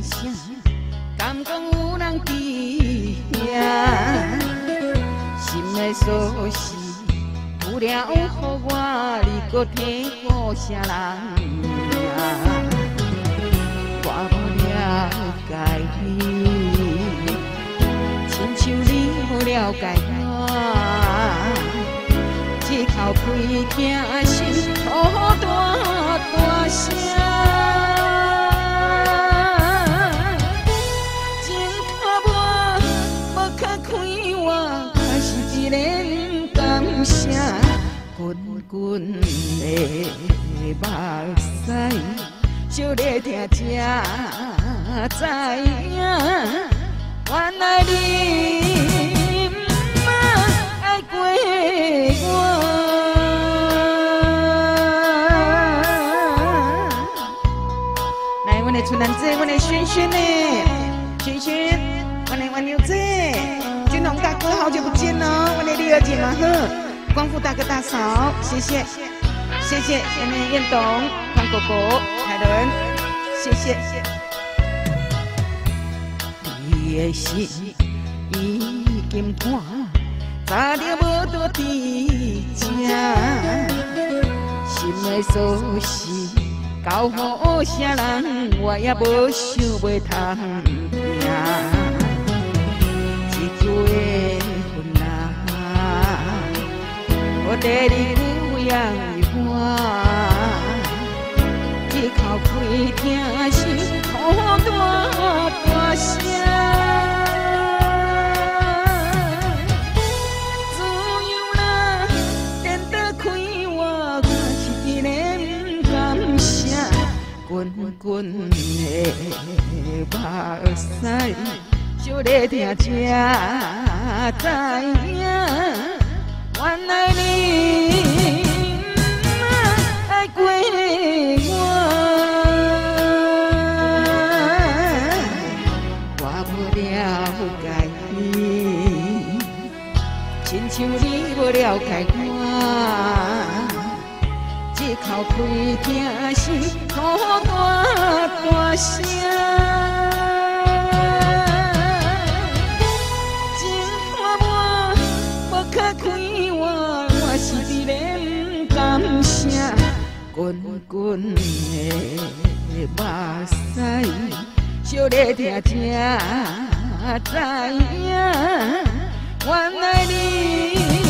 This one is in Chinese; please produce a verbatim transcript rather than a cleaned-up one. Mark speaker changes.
Speaker 1: 声，敢讲有人伫遐？心的锁匙，有了予我，你搁替我啥人呀？我无了解你，亲像你无了解我，一口气听心吐大大声。 滚滚的目屎，烧咧听才知影，原来你毋爱过我。来，阮的春兰姐，阮的萱萱呢？萱萱，阮的蜗牛姐，君龙大哥，好久不见哦，阮的丽儿姐嘛呵。 光复大哥大嫂，谢谢，谢谢下面彦董、胖狗狗、凯伦，谢谢。你的心已经寒，早就无多伫这，心的锁匙交予啥人，我也无想袂通听。一句的。 我第二句样我，一口气听心吐大大声。自由啦，电灯开我，我是一个不甘声，滚滚的目屎，烧咧听才知影。 原来你毋爱过我，我无了解你，亲像你无了解我，一口气听心吐大大声。 滚滚的目屎，烧咧听才知影，原来你。